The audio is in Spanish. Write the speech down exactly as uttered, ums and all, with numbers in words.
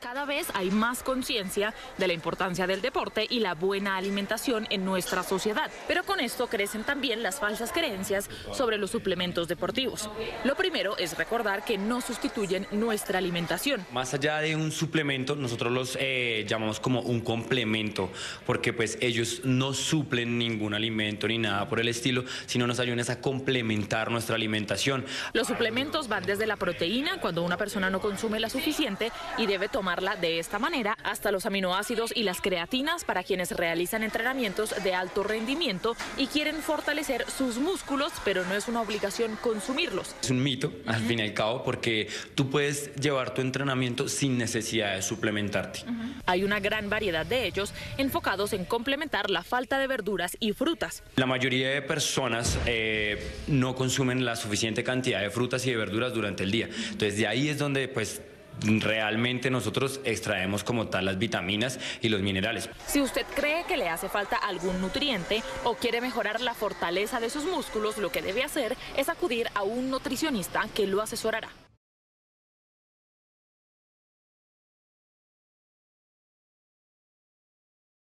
Cada vez hay más conciencia de la importancia del deporte y la buena alimentación en nuestra sociedad, pero con esto crecen también las falsas creencias sobre los suplementos deportivos. Lo primero es recordar que no sustituyen nuestra alimentación. Más allá de un suplemento, nosotros los eh, llamamos como un complemento, porque pues ellos no suplen ningún alimento ni nada por el estilo, sino nos ayudan a complementar nuestra alimentación. Los suplementos van desde la proteína, cuando una persona no consume la suficiente y debe tomar de esta manera, hasta los aminoácidos y las creatinas para quienes realizan entrenamientos de alto rendimiento y quieren fortalecer sus músculos, pero no es una obligación consumirlos. Es un mito, al fin y al cabo, porque tú puedes llevar tu entrenamiento sin necesidad de suplementarte. Uh-huh. Hay una gran variedad de ellos enfocados en complementar la falta de verduras y frutas. La mayoría de personas eh, no consumen la suficiente cantidad de frutas y de verduras durante el día. Entonces de ahí es donde pues realmente nosotros extraemos como tal las vitaminas y los minerales. Si usted cree que le hace falta algún nutriente o quiere mejorar la fortaleza de sus músculos, lo que debe hacer es acudir a un nutricionista que lo asesorará.